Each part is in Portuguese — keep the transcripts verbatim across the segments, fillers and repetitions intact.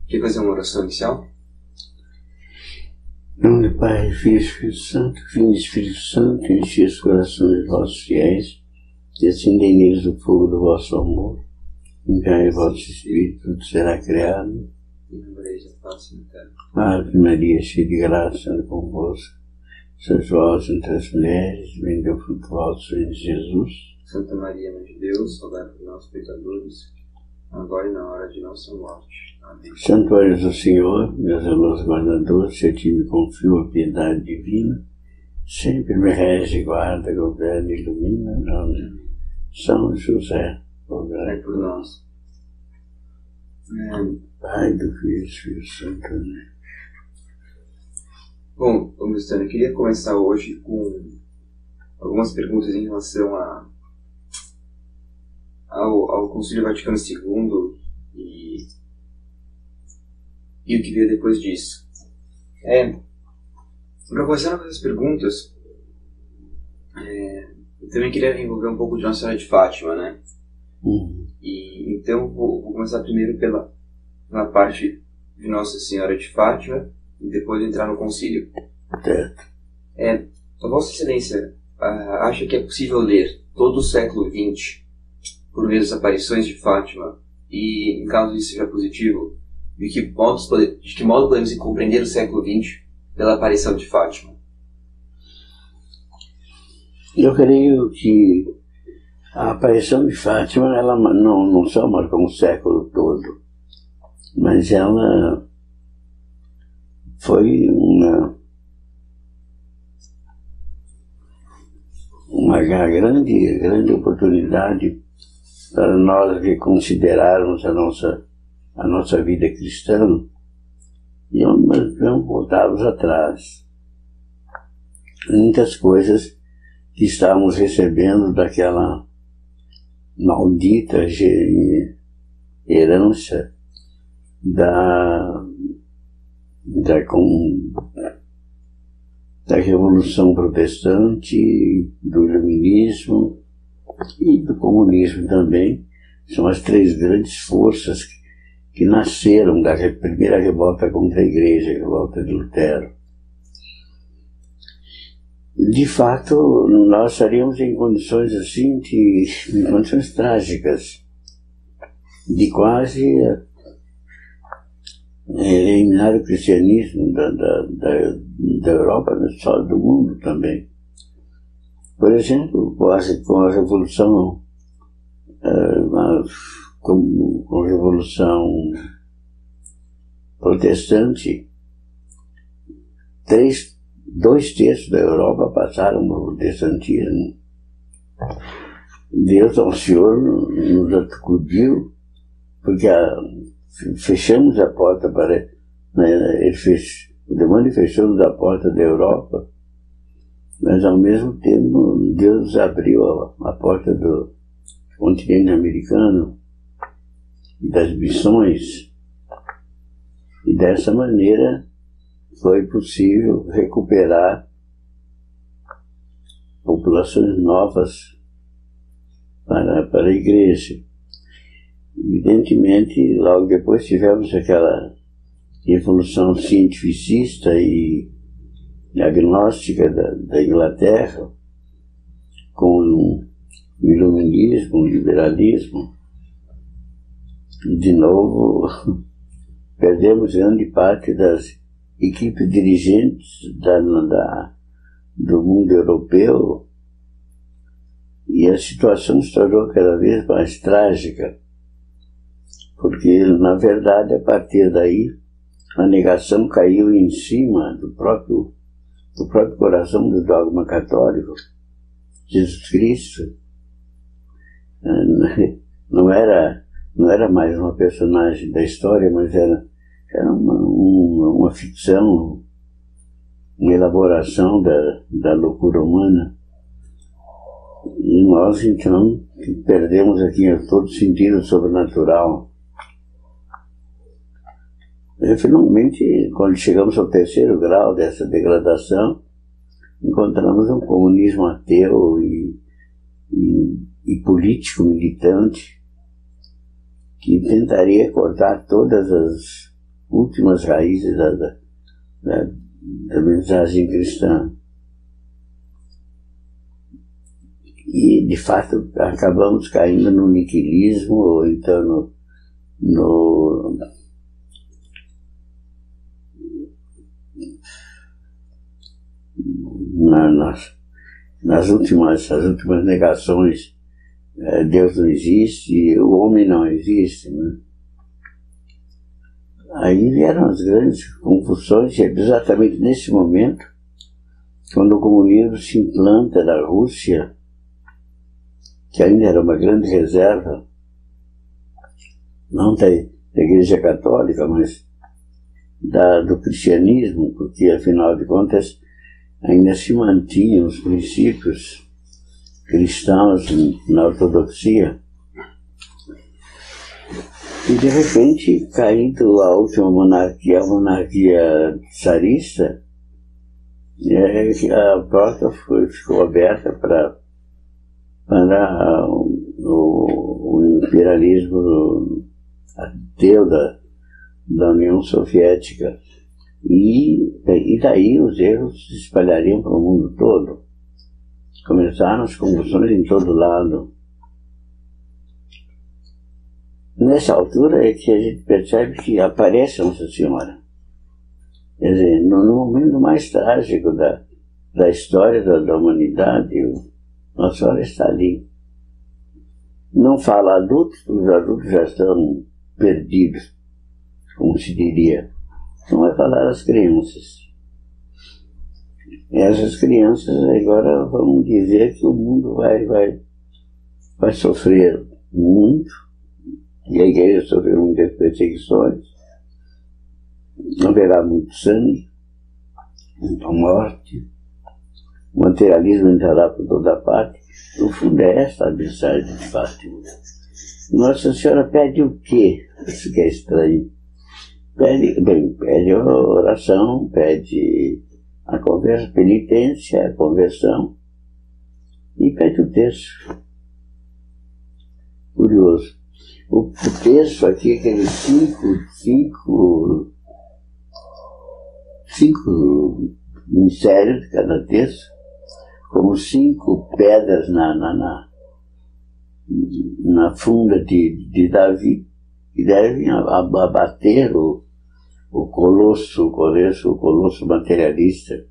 Quer fazer uma oração inicial? Em nome do Pai, Filho e Espírito Santo, Filho e Espírito Santo, enche os corações dos vossos fiéis, e acendei neles o fogo do vosso amor. Enviai o vosso Espírito, tudo será criado. E lembrareis a face da terra. Ave Maria, cheia de graça, é convosco. Sois vós entre as mulheres, bendito o fruto do vosso ventre, Jesus. Santa Maria, Mãe de Deus, rogai por nós, pecadores, agora e na hora de nossa morte. Amém. Santo anjo do Senhor, meu zeloso guardador, se a ti me confio a piedade divina, sempre me rege, guarda, governa e ilumina. Amém. São José, rogai por nós. É. Pai do Filho e do Espírito Santo. Amém. Bom, vamos estar. Eu queria começar hoje com algumas perguntas em relação a, ao, ao Concílio Vaticano segundo e, e o que veio depois disso. É, para começar com essas perguntas, é, eu também queria envolver um pouco de Nossa Senhora de Fátima, né? Uhum. E, então vou, vou começar primeiro pela, pela parte de Nossa Senhora de Fátima e depois entrar no concílio. Certo. É, a Vossa Excelência uh, acha que é possível ler todo o século vinte por meio das aparições de Fátima e, em caso isso seja positivo, de que, modos, de que modo podemos compreender o século vinte pela aparição de Fátima? Eu creio que a aparição de Fátima ela não, não só marcou um século todo, mas ela foi uma, uma grande, grande oportunidade para nós reconsiderarmos a nossa, a nossa vida cristã e não voltarmos atrás. Muitas coisas que estávamos recebendo daquela maldita herança da Da, com, da Revolução Protestante, do Iluminismo e do comunismo também, são as três grandes forças que, que nasceram da primeira revolta contra a Igreja, a revolta de Lutero. De fato, nós estaríamos em condições assim, de, em condições trágicas, de quase eliminar o cristianismo da, da, da, da Europa, não só do mundo também. Por exemplo, com a, com a Revolução, uh, com, com a Revolução Protestante, três, dois terços da Europa passaram para o protestantismo. Deus ao Senhor nos acudiu, porque a fechamos a porta para, né, ele fez, o demônio fechou-nos a porta da Europa, mas ao mesmo tempo Deus abriu a, a porta do continente americano e das missões, e dessa maneira foi possível recuperar populações novas para, para a igreja. Evidentemente, logo depois tivemos aquela revolução cientificista e agnóstica da, da Inglaterra, com o iluminismo, o liberalismo. E, de novo, perdemos grande parte das equipes dirigentes da, da, do mundo europeu e a situação se tornou cada vez mais trágica. Porque, na verdade, a partir daí, a negação caiu em cima do próprio, do próprio coração do dogma católico. Jesus Cristo não era, não era mais uma personagem da história, mas era, era uma, uma, uma ficção, uma elaboração da, da loucura humana. E nós, então, perdemos aqui todo sentido sobrenatural. E, finalmente, quando chegamos ao terceiro grau dessa degradação, encontramos um comunismo ateu e, e, e político militante que tentaria cortar todas as, últimas raízes da, da, da, da mensagem cristã. E, de fato, acabamos caindo no niquilismo, ou então no, no na, nas, nas últimas, as últimas negações. Deus não existe, o homem não existe, né? Aí vieram as grandes confusões, exatamente nesse momento, quando o comunismo se implanta na Rússia, que ainda era uma grande reserva, não da, da Igreja Católica, mas da, do cristianismo, porque, afinal de contas, ainda se mantinham os princípios cristãos na ortodoxia. E, de repente, caindo a última monarquia, a monarquia tsarista, a porta foi, ficou aberta para, para o, o imperialismo ateu da, da União Soviética. E, e daí os erros se espalhariam para o mundo todo. Começaram as convulsões em todo lado. Nessa altura é que a gente percebe que aparece Nossa Senhora. Quer dizer, no, no momento mais trágico da, da história da, da humanidade, Nossa Senhora está ali. Não fala adultos, porque os adultos já estão perdidos, como se diria. Não vai falar às crianças. Essas crianças agora vão dizer que o mundo vai, vai, vai sofrer muito, e a igreja sofreu muitas perseguições, haverá muito sangue, muita morte, o materialismo entrará por toda parte. No fundo é esta a mensagem de Fátima. Nossa Senhora pede o quê? Isso que é estranho. Pede, bem, pede a oração, pede a conversa, penitência, a conversão, e pede o terço. Curioso. O, o terço aqui, aqueles cinco, cinco, cinco mistérios de cada terço, como cinco pedras na, na, na, na funda de, de Davi, que devem abater o o colosso, o colosso, o colosso materialista.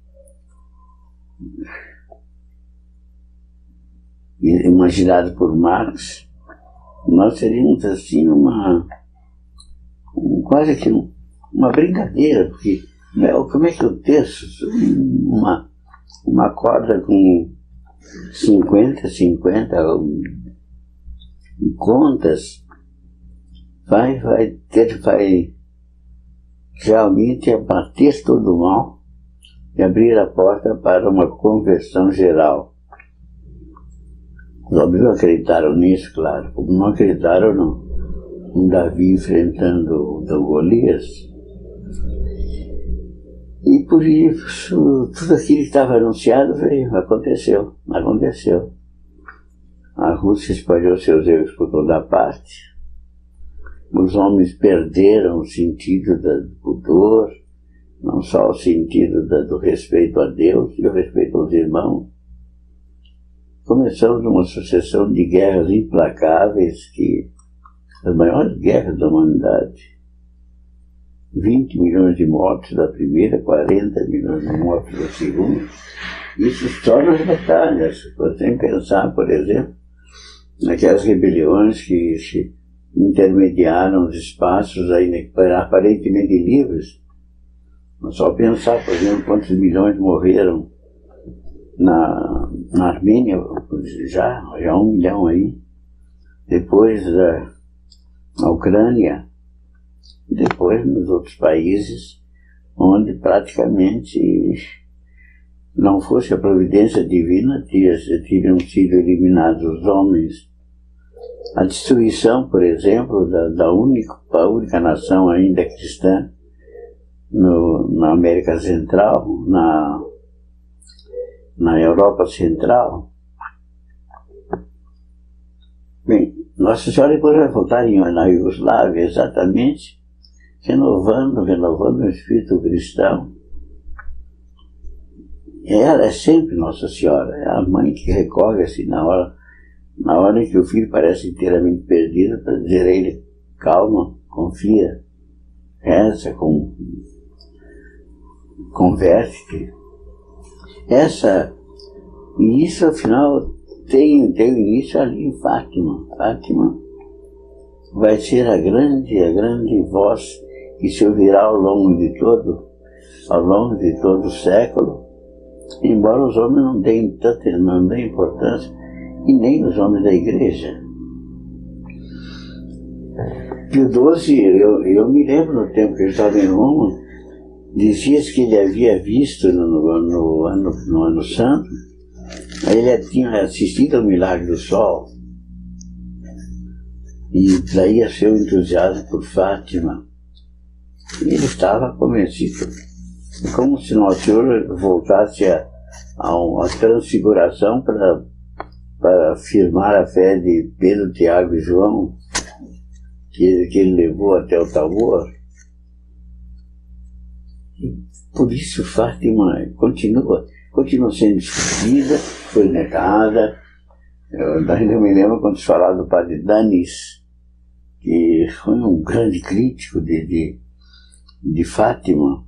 Imaginado por Marx, nós seríamos assim uma, um, quase que um, uma brincadeira, porque como é que o texto, uma, uma corda com cinquenta, cinquenta contas, vai, vai ter, vai realmente abater todo o mal e abrir a porta para uma conversão geral. Os homens não acreditaram nisso, claro, como não acreditaram no, no Davi enfrentando o Golias. E por isso, tudo aquilo que estava anunciado veio, aconteceu, aconteceu. A Rússia espalhou seus erros por toda parte. Os homens perderam o sentido do pudor, não só o sentido da, do respeito a Deus e o respeito aos irmãos. Começamos uma sucessão de guerras implacáveis, que as maiores guerras da humanidade. vinte milhões de mortos da primeira, quarenta milhões de mortos da segunda. Isso só nas batalhas. Você tem que pensar, por exemplo, naquelas rebeliões que se intermediaram os espaços aí, aparentemente livres. Mas só pensar, por exemplo, quantos milhões morreram na, na Armênia, já, já um milhão aí. Depois uh, na Ucrânia, e depois nos outros países, onde praticamente, não fosse a providência divina, teriam sido eliminados os homens. A destruição, por exemplo, da, da única, a única nação ainda cristã no, na América Central, na, na Europa Central. Bem, Nossa Senhora depois vai voltar em, na Iugoslávia, exatamente renovando, renovando o espírito cristão. Ela é sempre Nossa Senhora, é a mãe que recorre assim na hora, na hora em que o filho parece inteiramente perdido, para dizer a ele: calma, confia, reza, com, converte-te. Essa, e isso afinal tem, tem início ali em Fátima. Fátima vai ser a grande, a grande voz que se ouvirá ao longo de todo, ao longo de todo o século, embora os homens não deem tanta, não deem importância, e nem os homens da igreja. Pio doze, eu, eu me lembro no tempo que eu estava em Roma, dizia-se que ele havia visto no, no, no, ano, no ano santo, ele tinha assistido ao milagre do sol, e daí a seu entusiasmo por Fátima. E ele estava convencido, como se Nosso Senhor voltasse a, a uma transfiguração para, para afirmar a fé de Pedro, Tiago e João, que ele, que ele levou até o Tabor. E por isso Fátima continua, continua sendo discutida, foi negada. Eu ainda me lembro quando se falava do padre Danis, que foi um grande crítico de, de, de Fátima.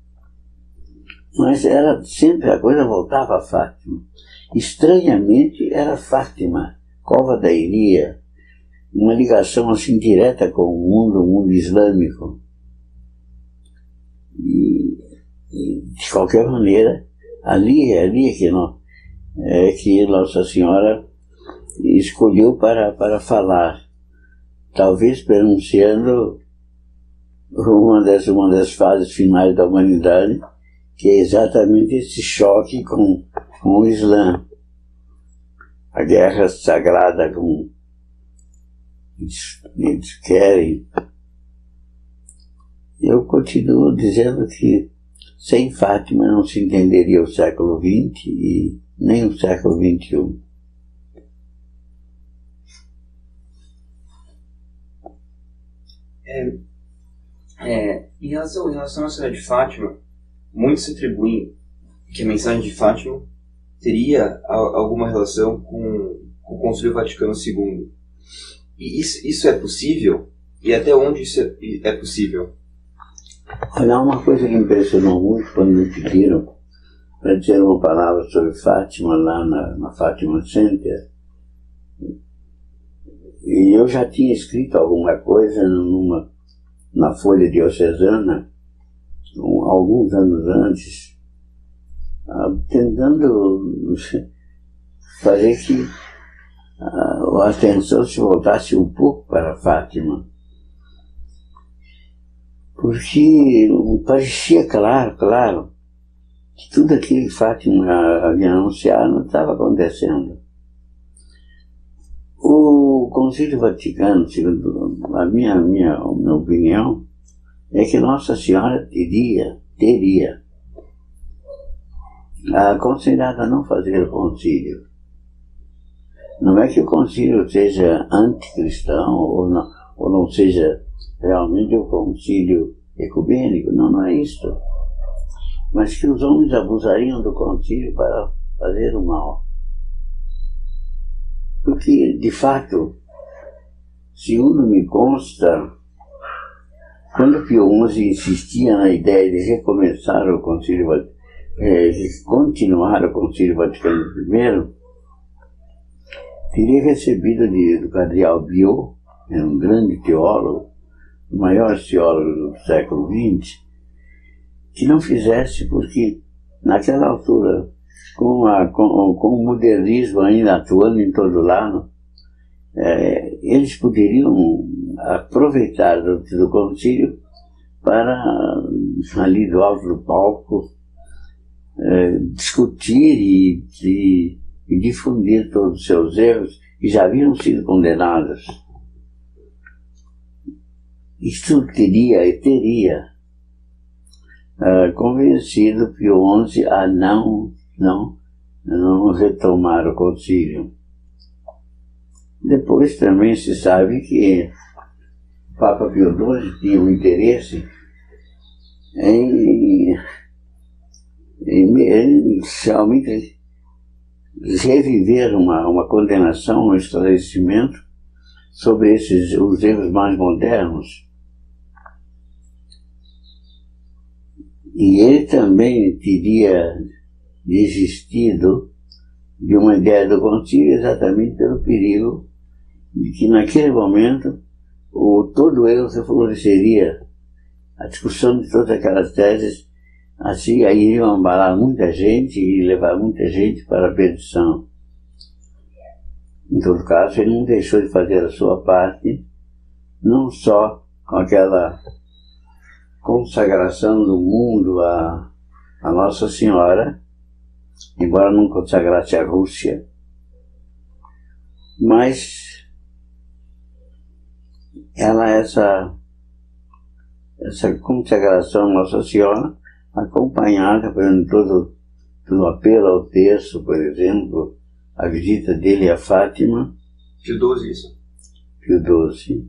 Mas era sempre, a coisa voltava a Fátima. Estranhamente era Fátima, Cova da Iria, uma ligação assim direta com o mundo, o mundo islâmico. E, e de qualquer maneira, ali, ali é que, não, é que Nossa Senhora escolheu para, para falar, talvez pronunciando uma das, uma das fases finais da humanidade, que é exatamente esse choque com, com o Islã. A guerra sagrada com eles, eles querem. Eu continuo dizendo que sem Fátima não se entenderia o século vinte e nem o século vinte e um. É, é, em, relação, em relação à cidade de Fátima, muitos se atribuem que a mensagem de Fátima teria a, alguma relação com, com o Concílio Vaticano segundo. E isso, isso é possível? E até onde isso é, é possível? Olha, uma coisa que me impressionou muito quando me pediram para dizer uma palavra sobre Fátima lá na, na Fátima Center. E eu já tinha escrito alguma coisa numa, na Folha Diocesana, um, alguns anos antes, uh, tentando fazer que uh, a atenção se voltasse um pouco para Fátima. Porque parecia claro, claro, que tudo aquilo que Fátima havia anunciado não estava acontecendo. O Concílio Vaticano, segundo a minha, a minha, a minha opinião, é que Nossa Senhora teria, teria aconselhado a não fazer o concílio. Não é que o concílio seja anticristão ou não, ou não seja realmente o concílio ecumênico, não, não é isto. Mas que os homens abusariam do concílio para fazer o mal. Porque, de fato, segundo me consta, quando Pio onze insistia na ideia de recomeçar o Concílio Vaticano, de continuar o Concílio Vaticano I, teria recebido de, do cardeal Biot, era um grande teólogo, o maior teólogo do século vinte, que não fizesse, porque naquela altura, com, a, com, com o modernismo ainda atuando em todo lado, é, eles poderiam aproveitar do, do concílio para, ali do alto do palco, é, discutir e, e, e difundir todos os seus erros que já haviam sido condenados. Isto teria e teria uh, convencido Pio onze a não, não, não retomar o concílio. Depois também se sabe que Papa Pio doze tinha um interesse em, em, em realmente reviver uma, uma condenação, um esclarecimento sobre esses, os erros mais modernos. E ele também teria desistido de uma ideia do concílio exatamente pelo perigo de que naquele momento o, todo erro se floresceria. A discussão de todas aquelas teses assim aí iriam abalar muita gente e levar muita gente para a perdição. Em todo caso, ele não deixou de fazer a sua parte, não só com aquela consagração do mundo a, a Nossa Senhora, embora não consagrasse a Rússia, mas ela, essa, essa consagração a Nossa Senhora, acompanhada por todo, todo o apelo ao texto, por exemplo, a visita dele a Fátima. Pio doze, isso? Pio doze.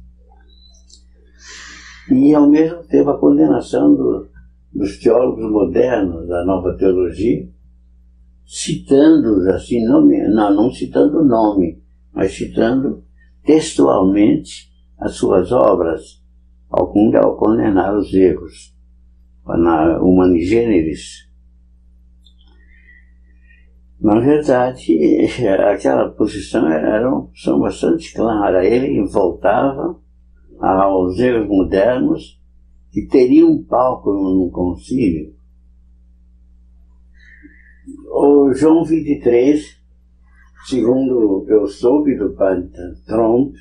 E, ao mesmo tempo, a condenação do, dos teólogos modernos, da nova teologia, citando-os assim, nome, não, não citando o nome, mas citando textualmente as suas obras, ao, ao condenar os erros, na Humani Generis. Na verdade, aquela posição era uma posição bastante clara. Ele voltava aos erros modernos que teriam um palco no concílio. O João vinte e três, segundo eu soube do padre Tromp,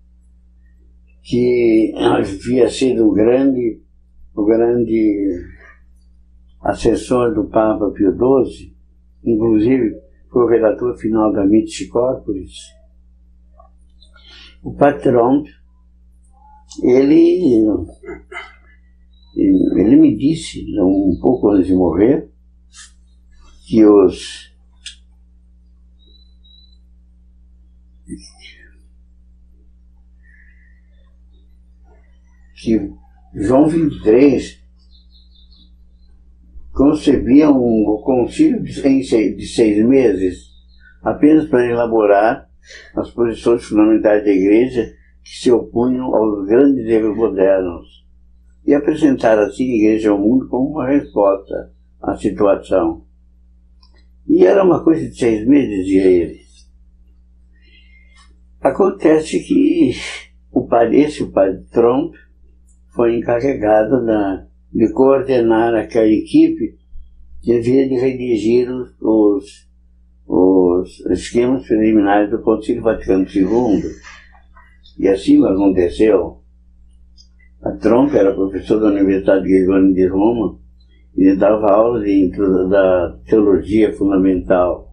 que havia sido o grande, o grande assessor do Papa Pio doze, inclusive foi o redator final da Mitis Corporis. O padre Tromp, ele, ele me disse, um pouco antes de morrer, que os que João vinte e três concebia um concílio de seis, de seis meses apenas para elaborar as posições fundamentais da Igreja que se opunham aos grandes erros modernos e apresentar assim a Igreja ao mundo como uma resposta à situação. E era uma coisa de seis meses, dizia ele. Acontece que o padre, esse o padre Tromp foi encarregado da, de coordenar aquela equipe que havia de redigir os, os, os esquemas preliminares do Concílio Vaticano segundo. E assim aconteceu. A Tromp era professor da Universidade Gregoriana de Roma e dava aula de, da teologia fundamental.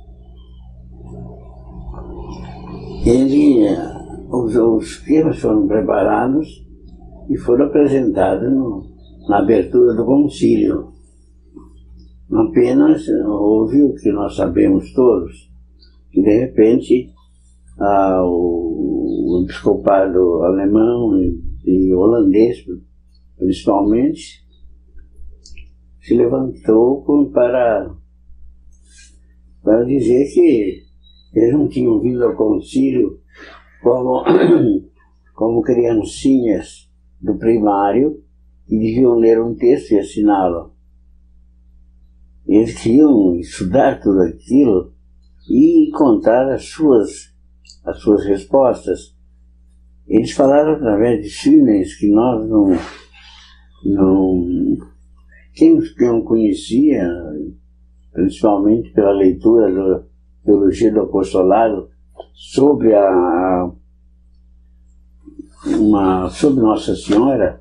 Ele, os, os esquemas foram preparados e foram apresentados no, na abertura do concílio. Apenas houve o que nós sabemos todos, que de repente ah, o, o episcopado alemão e, e holandês, principalmente, se levantou para, para dizer que eles não tinham vindo ao concílio como, como criancinhas do primário e deviam ler um texto e assiná-lo. Eles queriam estudar tudo aquilo e encontrar as suas, as suas respostas. Eles falaram através de símbolos que nós não, não... Quem não conhecia, principalmente pela leitura da Teologia do Apostolado, sobre a, uma, sobre Nossa Senhora,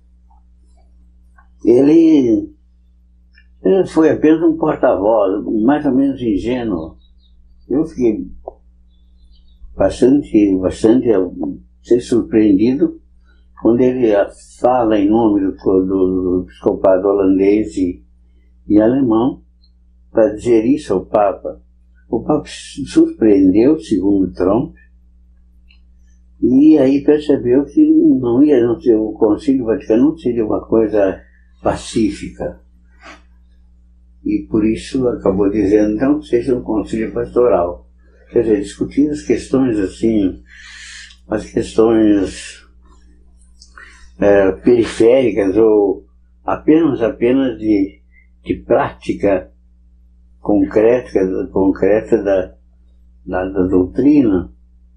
ele, ele foi apenas um porta-voz, mais ou menos ingênuo. Eu fiquei bastante, bastante ser surpreendido quando ele fala em nome do, do, do episcopado holandês e, e alemão para dizer isso ao Papa. O Papa se surpreendeu, segundo Tromp, E aí percebeu que não ia, não ser, o Concílio Vaticano não seria uma coisa pacífica. E por isso acabou dizendo, então, seja um concílio pastoral. Quer dizer, discutir as questões assim, as questões é, periféricas ou apenas, apenas de, de prática concreta, concreta da, da, da doutrina.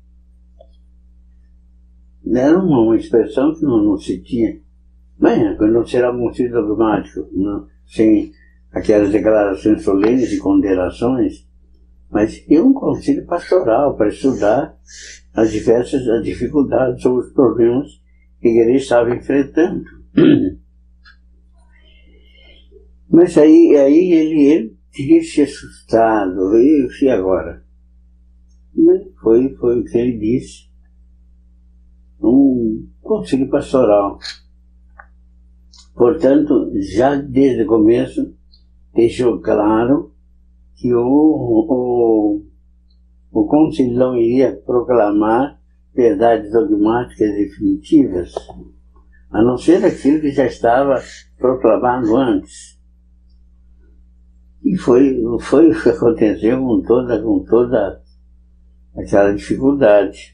Era uma, uma expressão que não, não se tinha. Bem, não será um concílio dogmático, não, sem aquelas declarações solenes e condenações, mas é um concílio pastoral para estudar as diversas as dificuldades ou os problemas que a igreja estava enfrentando. Mas aí, aí ele, ele teria se assustado, e, e agora? Mas foi, foi o que ele disse. Um concílio pastoral. Portanto, já desde o começo, deixou claro que o, o, o concílio não iria proclamar verdades dogmáticas definitivas, a não ser aquilo que já estava proclamado antes. E foi, foi o que aconteceu com toda, com toda aquela dificuldade.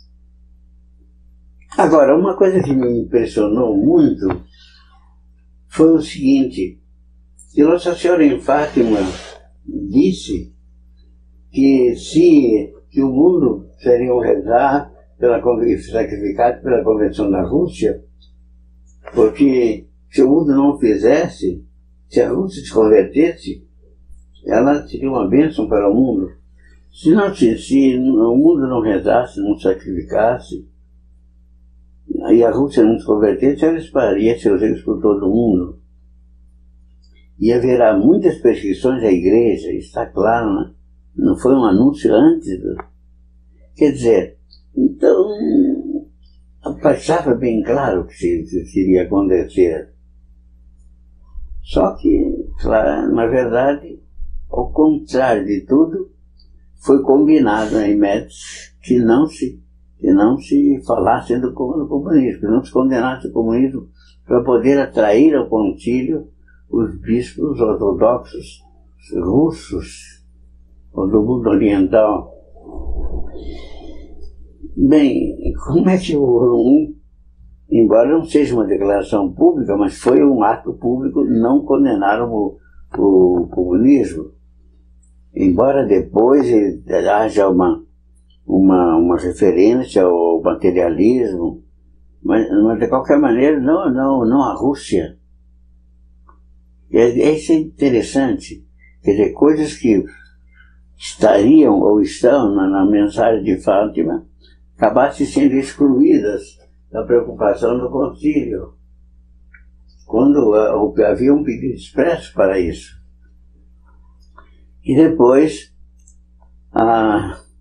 Agora, uma coisa que me impressionou muito foi o seguinte, que Nossa Senhora em Fátima disse que se que o mundo seria rezar pela sacrificado pela Convenção da Rússia, porque se o mundo não fizesse, se a Rússia se convertesse, ela seria uma bênção para o mundo. Se, não, se, se o mundo não rezasse, não sacrificasse, aí a Rússia não se convertesse, ela espalharia seus erros por todo o mundo. E haverá muitas perseguições à igreja, está claro, né? Não foi um anúncio antes do... Quer dizer, então, passava bem claro que isso iria acontecer. Só que, claro, na verdade, ao contrário de tudo, foi combinado em Médici que não se, que não se falasse do comunismo, que não se condenasse o comunismo para poder atrair ao concílio os bispos ortodoxos russos, ou do mundo oriental. Bem, como é que o um, embora não seja uma declaração pública, mas foi um ato público, não condenaram o, o comunismo. Embora depois haja uma, uma, uma referência ao materialismo, mas, mas de qualquer maneira não, não, não a Rússia. É, isso é interessante, quer dizer, coisas que estariam ou estão na, na mensagem de Fátima acabassem sendo excluídas da preocupação do concílio, quando uh, havia um pedido expresso para isso. E depois, a,